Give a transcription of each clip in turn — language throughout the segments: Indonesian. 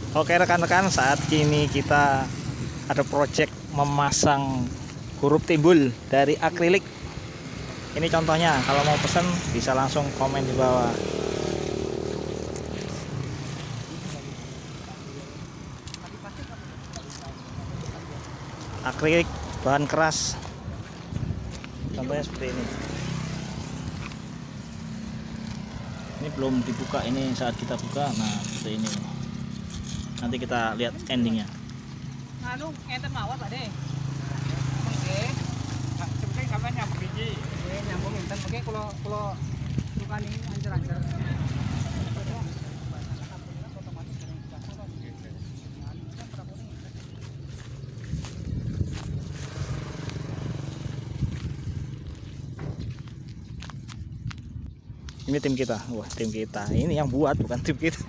Oke rekan-rekan, saat ini kita ada project memasang huruf timbul dari akrilik. Ini contohnya, kalau mau pesen bisa langsung komen di bawah. Akrilik bahan keras, contohnya seperti ini. Ini belum dibuka, ini saat kita buka, nah seperti ini. Nanti kita lihat endingnya. Anu, enten mawar Pak De. Oke. Sebenarnya sampean nyambung biji. Oke, nyambung enten. Oke, kalau bukan ini ancer-ancer. Ini tim kita, wah tim kita. Ini yang buat, bukan tim kita.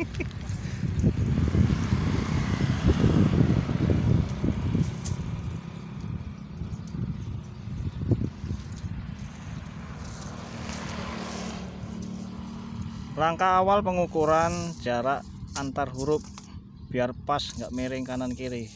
Langkah awal pengukuran jarak antar huruf biar pas, nggak miring kanan kiri.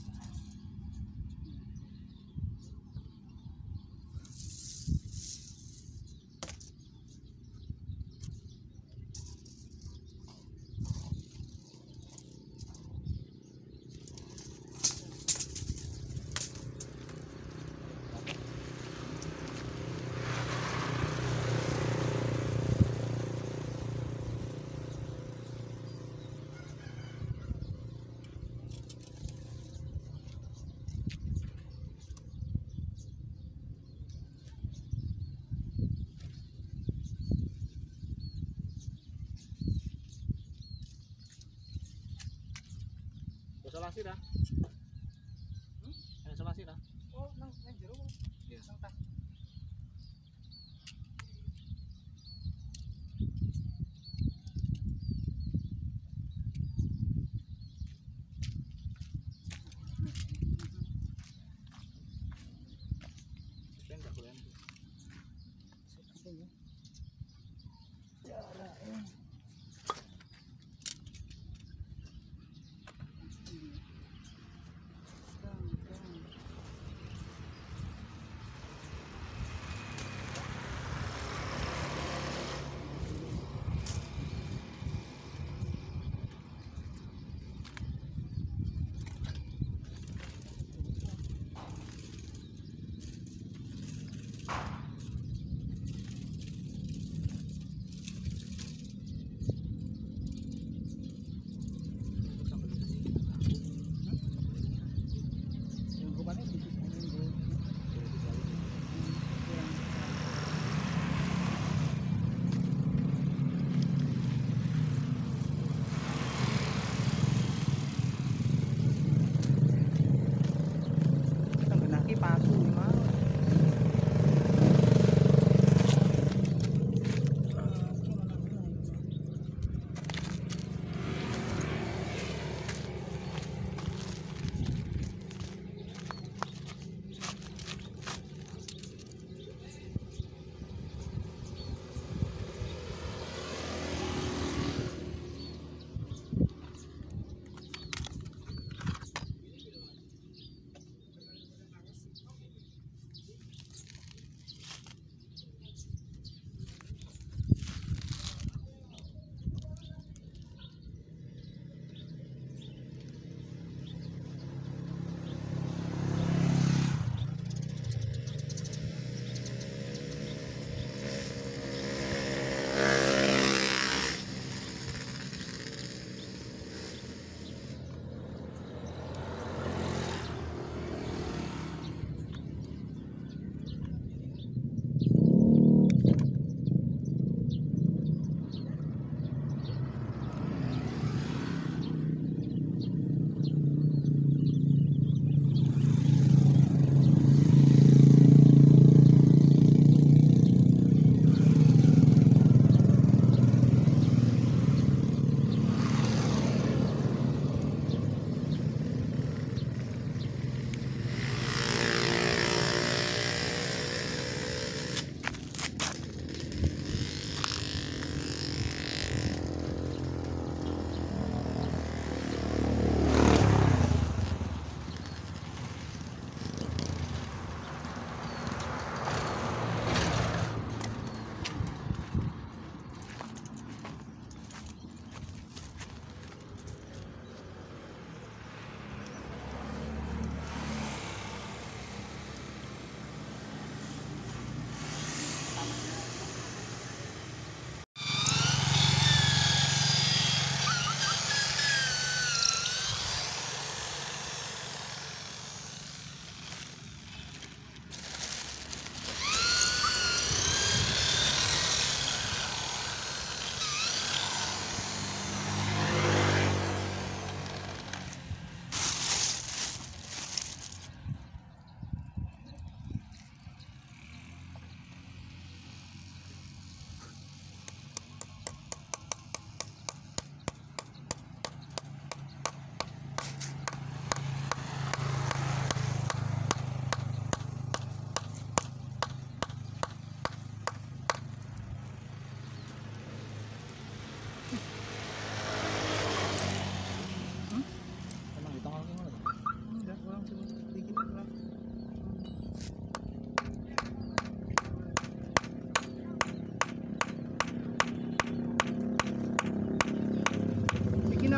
Isolasi dah. Isolasi dah. Oh, nang jero. Iya, nang tas.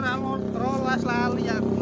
ra rolas lali aku.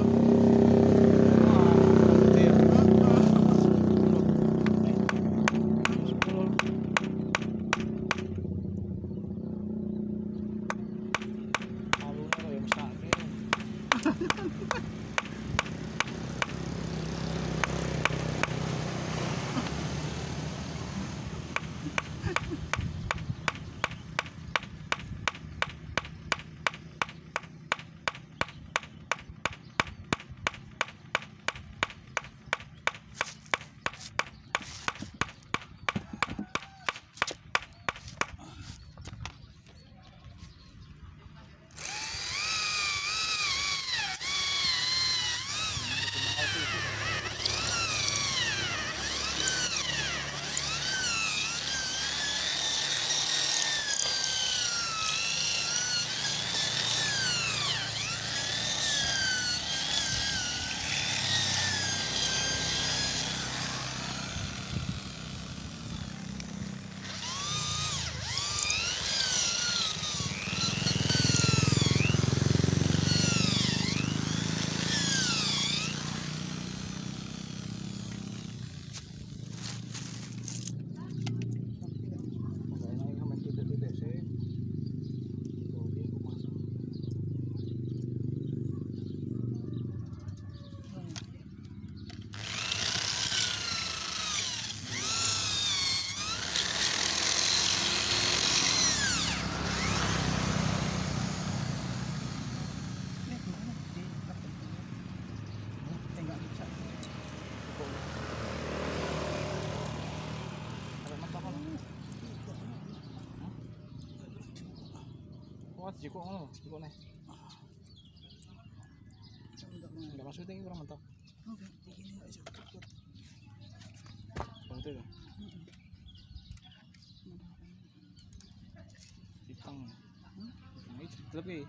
Jiko ngono, jiko nih. Enggak maksudnya ini kurang mentok. Ini enggak bisa cukup. Betul ya? Hitam. Ini lebih.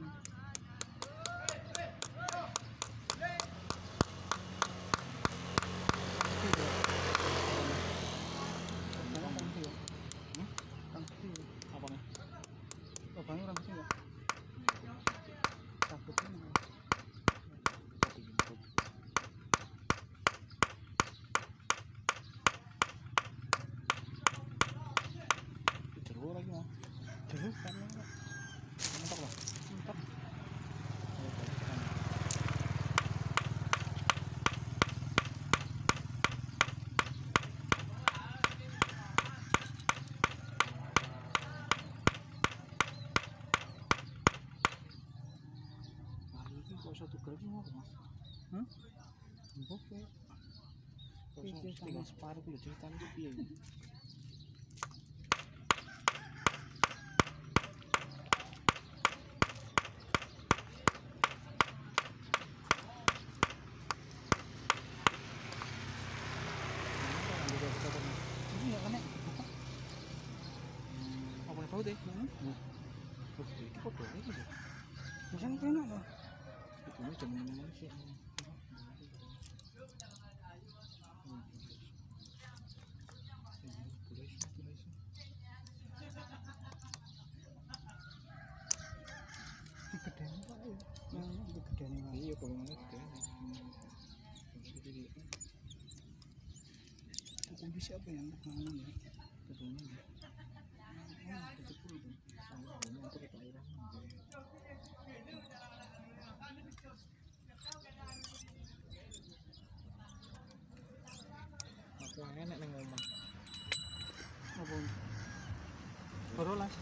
Satu kali mau mas? Oke. Kalau sama separuh lu cerita itu piye? Ini enggak kena. Apa yang tahu deh? Oke, foto ini gitu. Misalnya kena apa? Ini cuma manusia. Iya, kalau mana gede. Itu bisa apa yang tangan ya? Betulnya. Itu pun itu. Soalnya itu cairan. Aku enak ning omah. Apa? Borolas.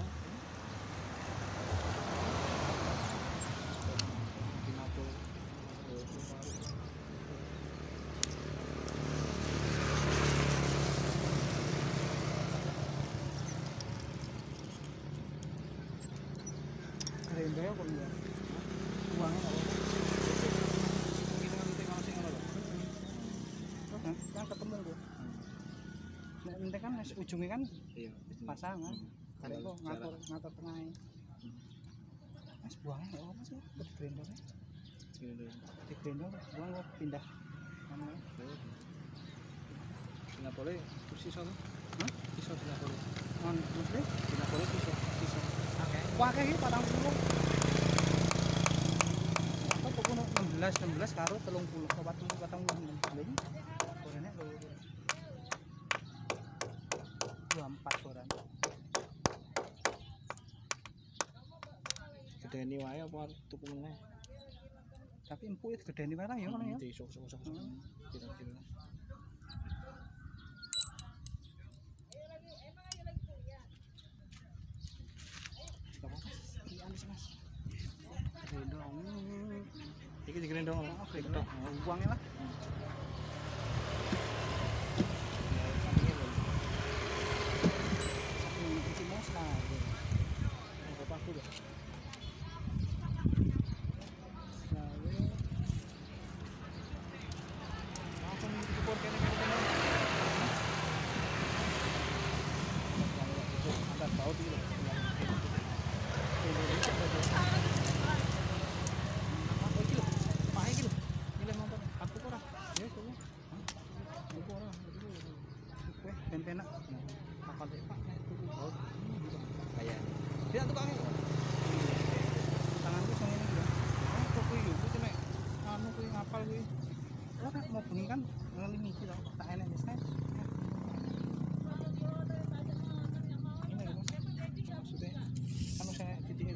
Renda kok ya. Uangnya apa? Kita nanti kalau sing ngono lho. Kan ketemu tuh. Nek penting kan ujungnya kan iya, pasangan. Karek kok ngatur tengahnya. Mas buangnya enggak apa sih? Renda. Di Grendel buang kok pindah. Mana? Napoli kursi sono? Hah? Iso di Napoli. Di Napoli iso. Oke. Wah kayak 40. 16 karo 30 ke 40 lagi gorengnya lho 24 goreng Gedeni wae apa tuku meneh? tapi empuk itu gedeni wae lah ya ngono ya Sok. Kira-kira. Iki digendong lho. Uangnya lah ben-benak kapal Pak itu baut Kayak dia tukangnya tanganku sing ngene lho kok kuwi yo kuwi nek anu kuwi ngapal kuwi ora kan mau bengi kan ngelimi iki lho tak enek wis kae ini lho Mas maksudnya kan saya titik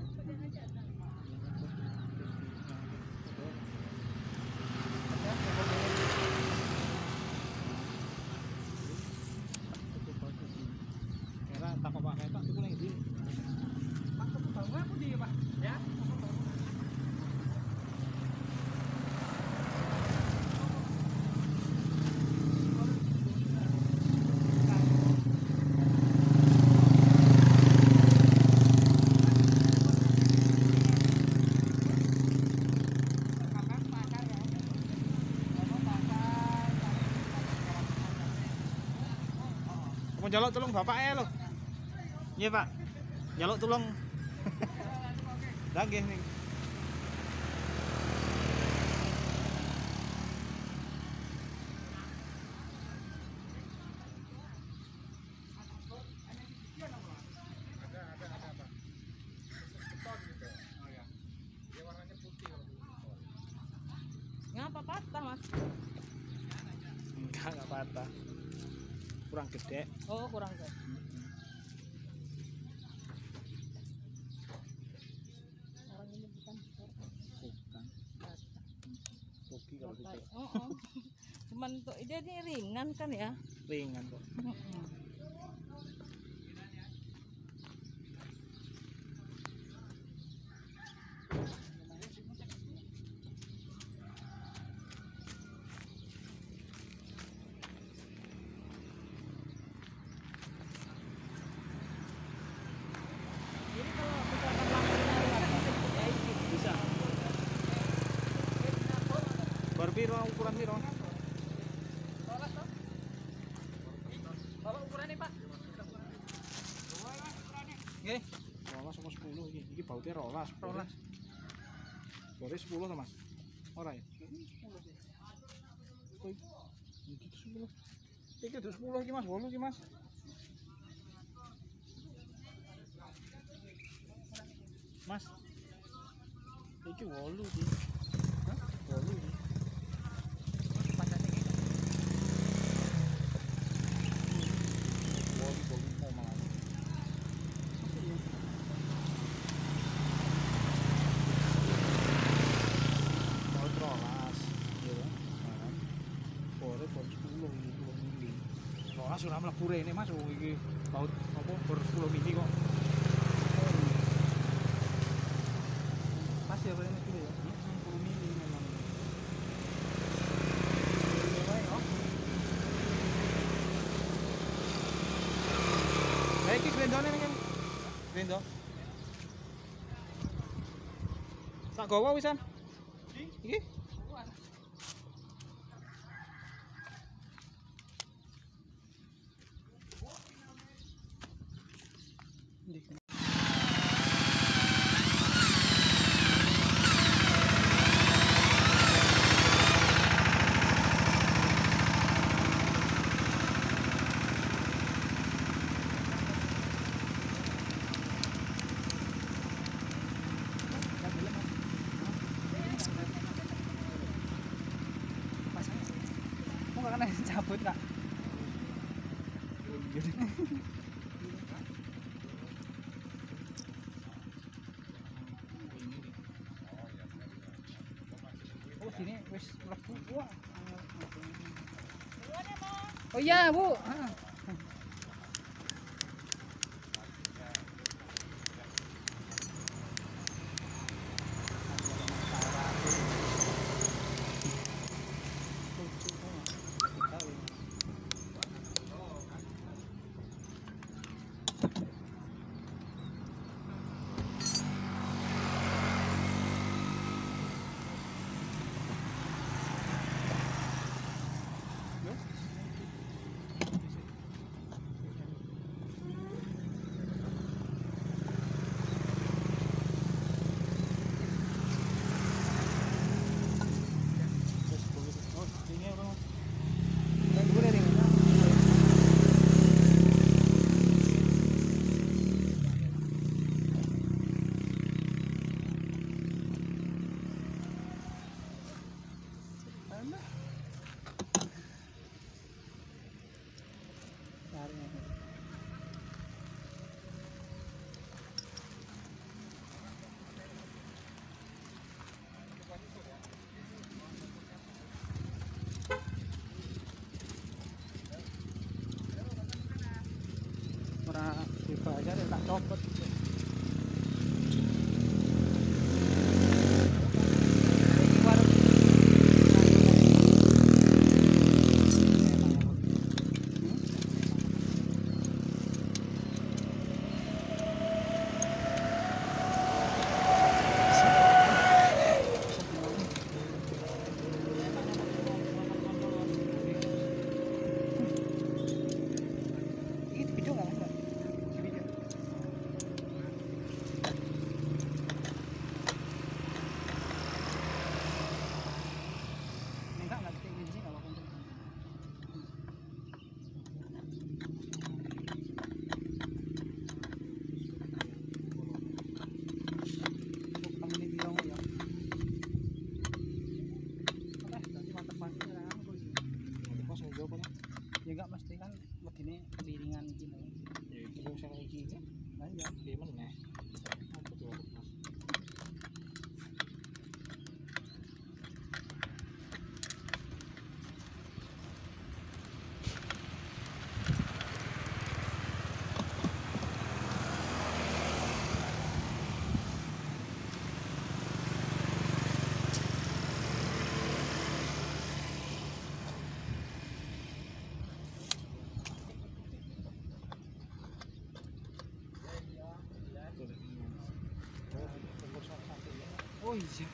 mau njaluk tulung bapaknya lho. Iya, Pak. Njaluk tulung. Lah nggih ning. Ngapa patah, Mas? Enggak patah. Kurang gede. Oh, kurang gede. Orang ini bukan Bukan. Rugi kalau gitu. Cuman untuk jadi ringan kan ya? Ringan kok. Jadi kalau misalkan langsung Bisa. Barbiro ukuran piro? Bapak ukurannya Pak? Nggih. 12 sama 10 iki. Iki bautnya 12. Bore 10 to, Mas? Ora ya? 10 sih. Iki 10. Iki 10 iki Mas, 8 iki Mas. Mas. Iki 8 iki. Hah? 8 iki. Sudah mlebu rene Mas, iki baut apa ber 10 mili kok. pas ya rene iki ya 10 mili memang. Lah iki grendone ning grendo. Tak gawa wisan. Iki? cabut kak. Oh sini wis mlebu wah. Oh iya bu. Ora dibayar ya tak copot. Ini video nggak Mas? Video. Enggak di sini nggak apa-apa. Kamu ini bilang ya. Oke, berarti mantap banget ya aku. Pas ngejauh apa? Ya enggak mesti kan begini piringan gitu. Ya itu yang saya iki kan. Nah, ya. Piye meneh? Apa tuh Mas? Oh iya.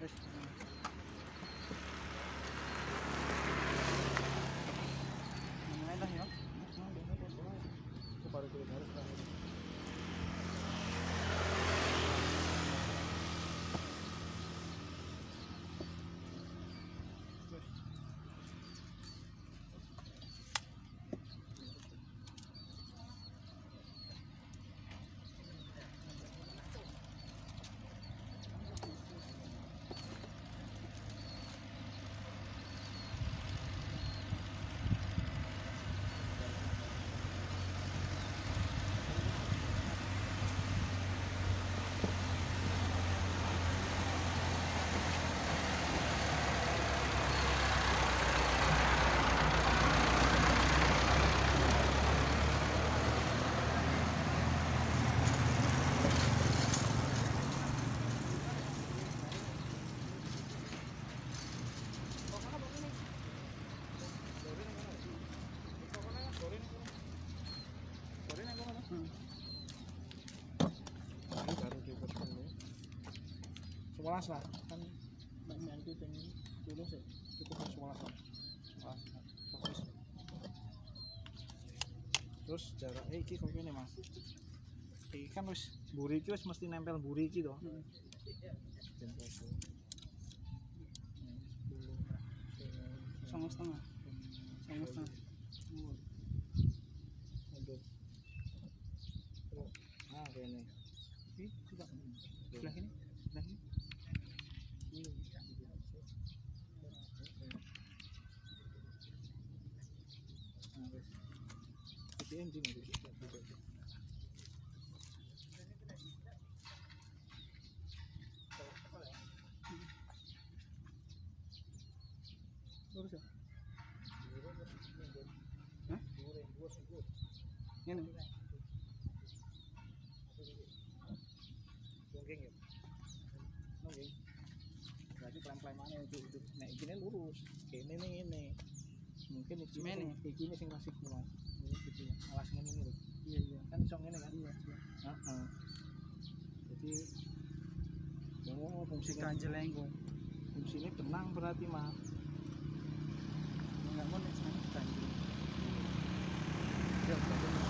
Wis. Mulai dah ya. Baru kita harus sekolah lah kan nanti pengen lulus ya cukup sekolah lah. Fokus. Terus jarak iki kok ngene Mas. Iki kan wis mburi iki wis mesti nempel mburi iki to. Sama setengah. Untuk kene. Ini juga sebelah ini. Lurus ya? Hah? Ini. Nggih ya. Nggih. Berarti pelan-pelan itu nek iki lurus. Kene ngene. Mungkin iki ini sing rasik Mas. Iki alas ngene iki lho. Iya. Kan iso ngene kan? Iya. Heeh. Jadi fungsinya Ganjelenggo. fungsinya benang berarti Mas. Enggak mau nek sana ganjel. Ya,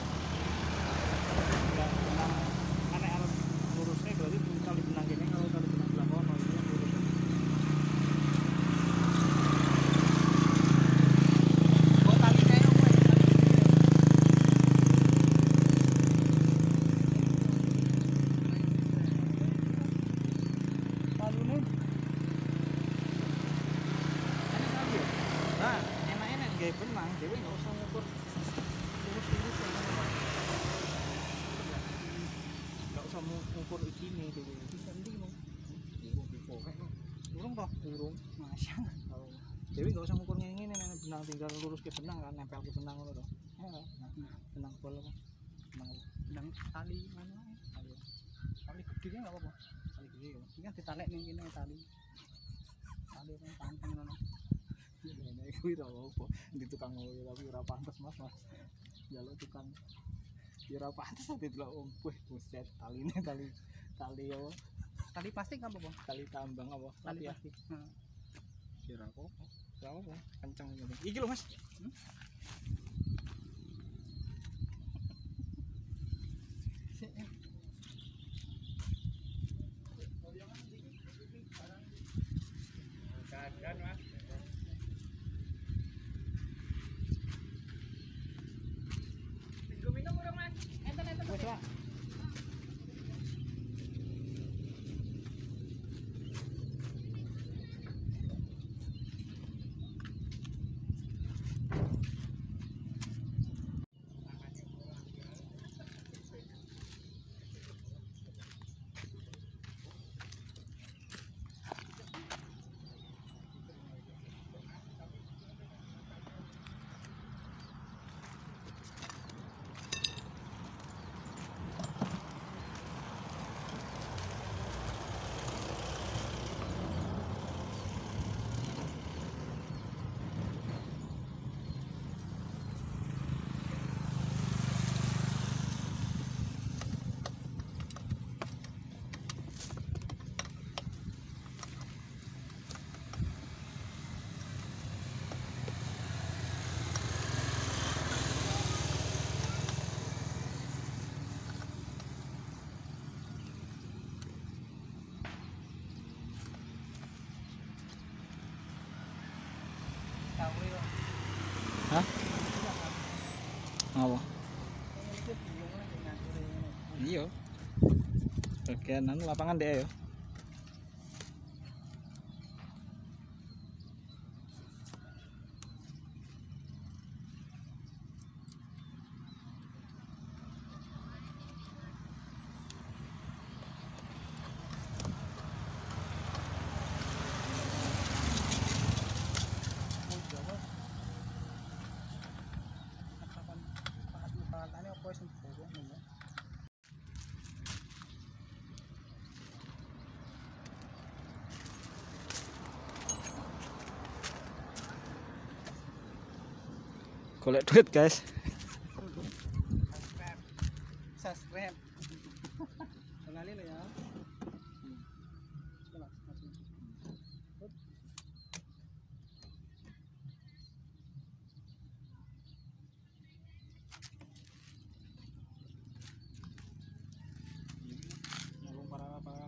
benang aneh arep lurusnya berarti kali benang gini kalau kali benang belah kono itu yang lurus. Oh, tali kayak apa ya? Talune. Nah, enak-enak nggak benang, dewe nggak usah ngukur lurus-lurus ya. Nggak usah ngukur ini dewe. Bisa ndi mau? Urung toh, urung. Masya. Dewi nggak usah ngukur ngene nek benang tinggal lurus ke benang kan nempel ke benang ngono to. Benang bol apa? Benang tali mana? Tali gede enggak apa-apa. Tali gede ya. Ini kan ditalek ning kene tali. Tali kan panteng ngono. Nek kuwi ra apa di tukang ngono tapi ora pantes Mas. Jaluk tukang ya ora pantes didelok wih buset taline tali apa? Tali plastik apa, Bang? Tali tambang apa? Tali ya. plastik. Ya ora apa-apa. Ora apa, kenceng ngene. Iki lho Mas. Kan Mas. Minum urang Mas. Enten. Wes Pak. Ngapa? Ini tuh bingung lah ngatur ini. Iya. Bagian anu lapangan deh ya. Golek duit guys. Subscribe. Sekali lo ya. Nyalung para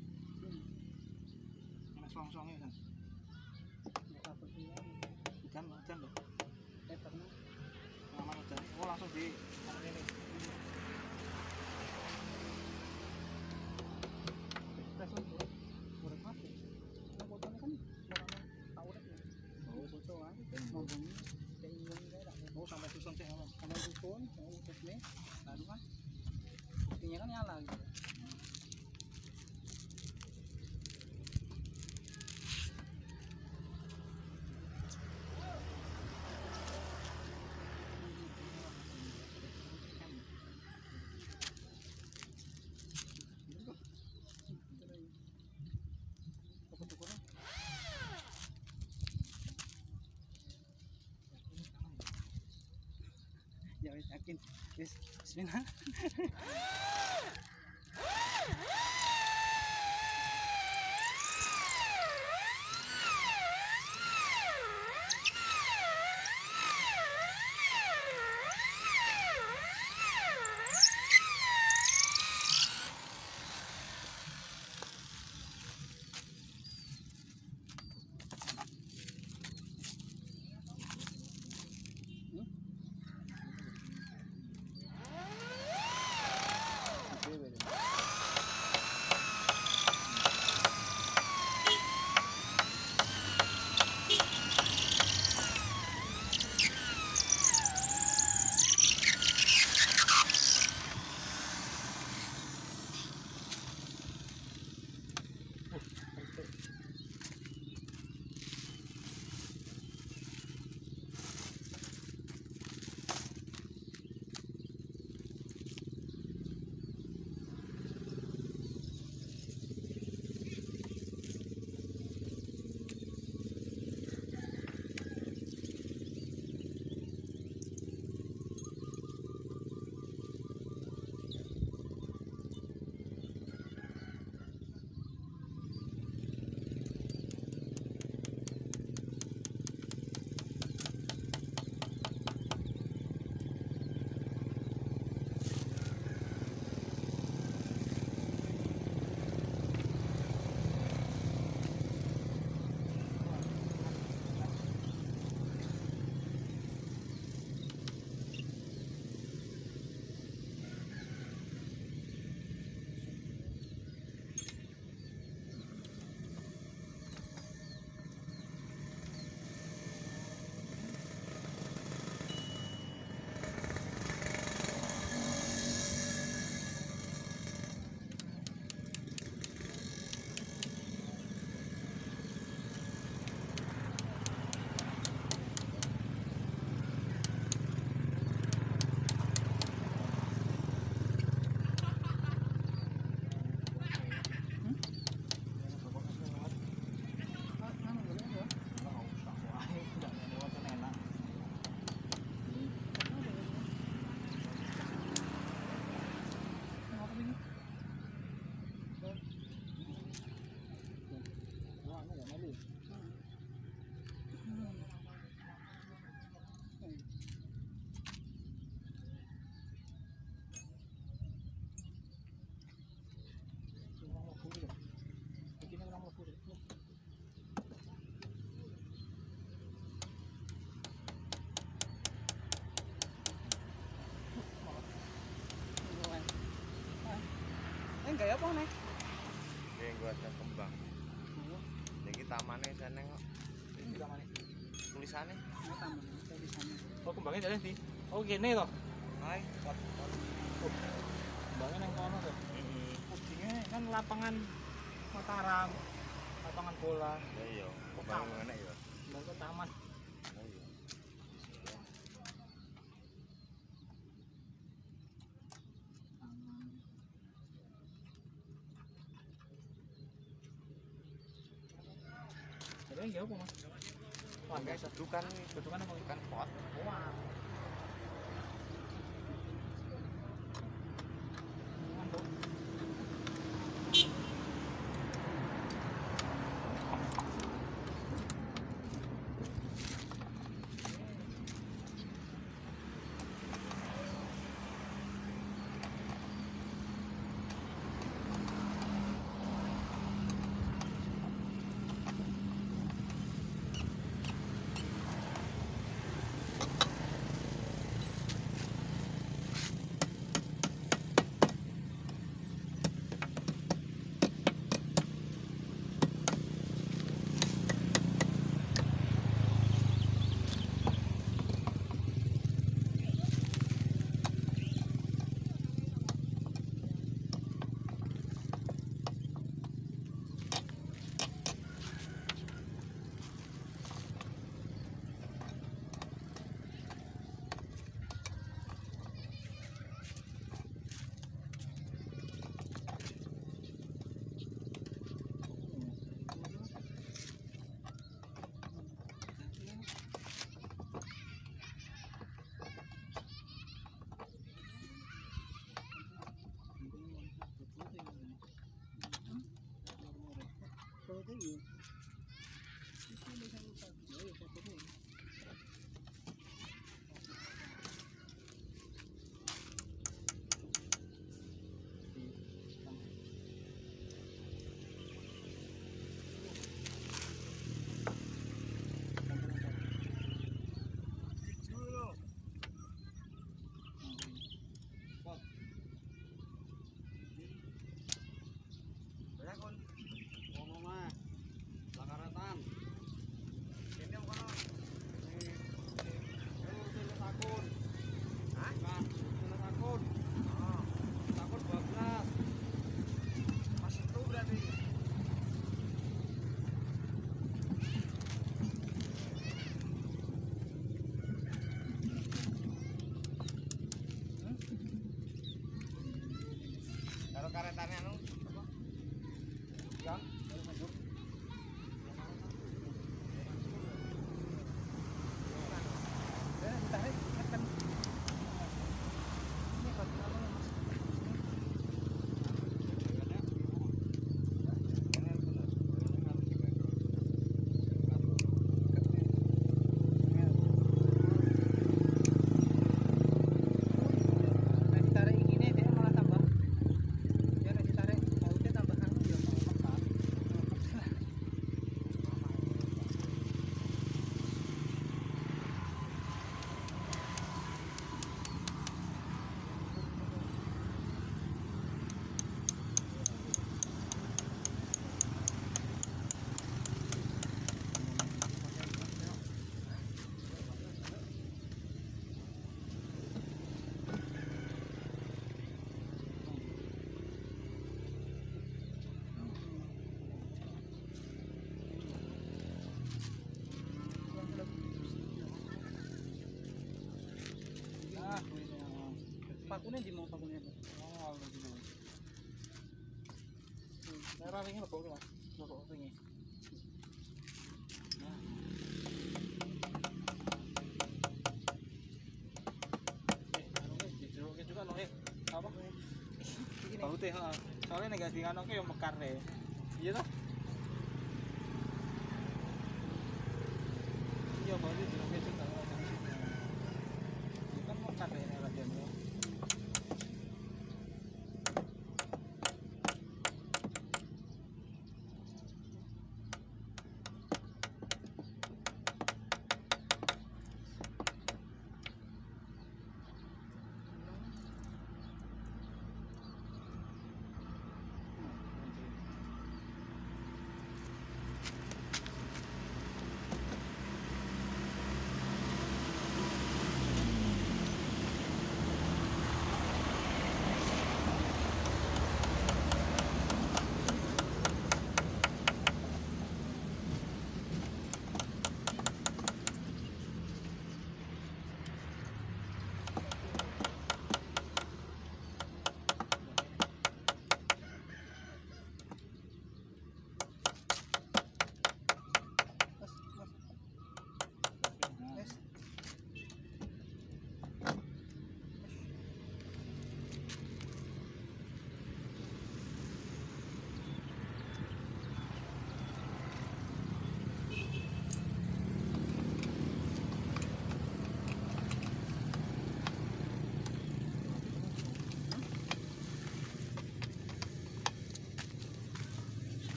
enak song-songnya kan. Hujan loh. Aman hujan. Oh langsung di ini. Oh sampai susun sih apa? Sampai susun, terus nih, lalu kan buktinya kan nyala gitu. Ya wis yakin. Wis bismillah. Bang. Iki tamane seneng kok. Ini tamane. Tulisane. Oh, taman tulisannya. Oh, kembangnya dari ndi? Oh, kene to. Hai, pot. Kembangnya nang kono to. Ujungnya kan lapangan Mataram. Lapangan bola. Ya iya, kembang ngene ya. Kembang taman. Oh iya. Jadi yang jauh apa, Mas? Wah, guys, Dudukan dudukan apa? dudukan pot. Wah. Mantap. Karo karetane anu apa? Yang Ditarik, tekan. Ini buat apa, Mas? Nah, ditarik gini dia malah tambah. Dia nek ditarik bautnya tambah anu ya mekar. nah, Pakunya di mau pakunya. oh, gitu. Merah ringnya lebok ki, Mas. Lebok ringnya. Juga loh, apa? Bautnya, soalnya nek gak di kanoke yo mekar deh. Iya toh?